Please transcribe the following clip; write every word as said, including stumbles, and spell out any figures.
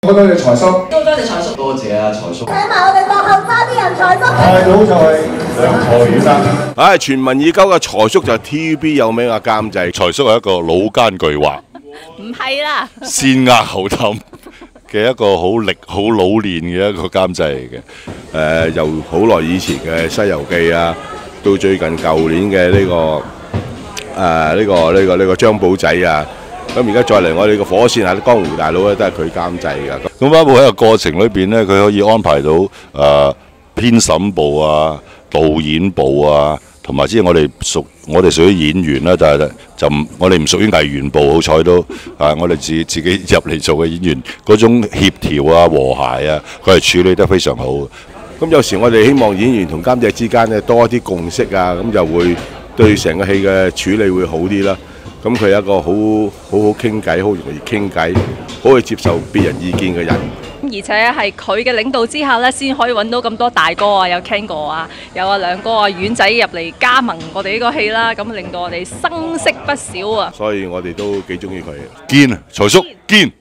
好多謝財叔， 多多謝財叔， 多謝啊財叔。 請埋我哋幕後花啲人財叔。 太好就係梁財先生。 唉，傳聞已久嘅財叔就係 T V B 有名嘅監製， 財叔係一個老奸巨猾， 唔係啦， 先呃後氹嘅一個好歷好老練嘅一個監製嚟嘅。 誒、呃，由好耐以前嘅《西遊記》啊，到最近舊年嘅呢、這個誒呢、呃這個呢、這個呢、這個張寶仔啊，咁而家再嚟我哋個火線下啲江湖大佬咧，都係佢監製㗎。 咁包括喺個過程裏邊咧，佢可以安排到誒、呃、編審部啊、導演部啊。同埋即係我哋屬我哋屬於演員啦，但係就唔我哋唔屬於藝員部，好彩都啊！我哋自自己入嚟做嘅演員嗰種協調啊、和諧啊，佢係處理得非常好。 咁有時我哋希望演員同監製之間咧多一啲共識啊，咁就會對成個戲嘅處理會好啲啦。咁佢係一個好好好傾偈，好容易傾偈，好去接受別人意見嘅人。 而且係佢嘅領導之下咧，先可以揾到咁多大哥啊，有 Ken 哥啊，有阿亮哥啊、丸仔入嚟加盟我哋呢個戲啦，咁令到我哋生色不少啊！ 所以我哋都幾中意佢。 堅財叔堅。